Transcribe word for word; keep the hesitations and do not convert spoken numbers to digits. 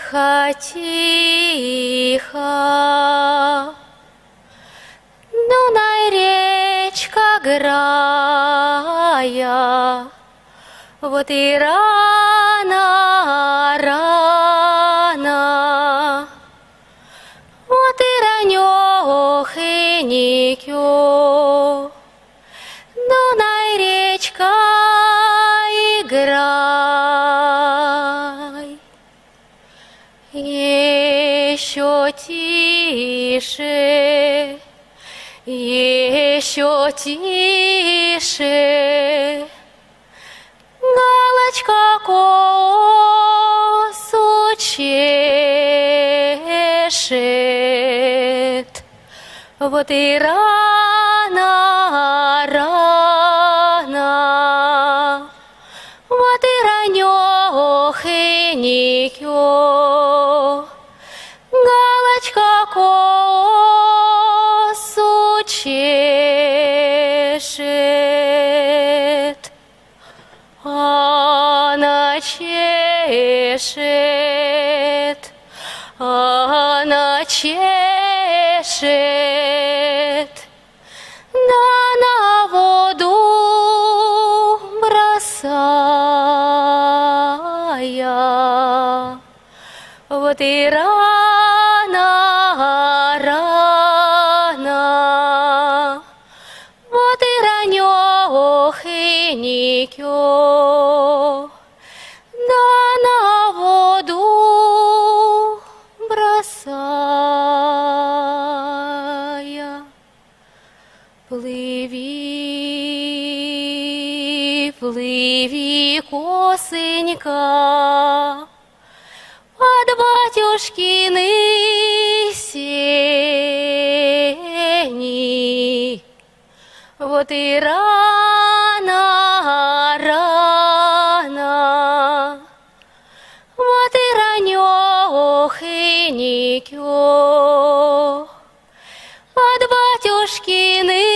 Тихо, тихо, Дунай речка грая, вот и рано, рано, вот и ранёхонько, Дунай речка играй. Еще тише, еще тише, Галочка косу чешет. Вот и рано, рано, вот и ранёхонько, Галочка косу чешет. Она чешет, она чешет, да на воду бросая. Вот и рано, рано, вот и ранёхонько, да на воду бросая. Плыви, плыви, косынька, от батюшкины сени. Вот и рано, рано, вот и ранёхонько, от батюшкины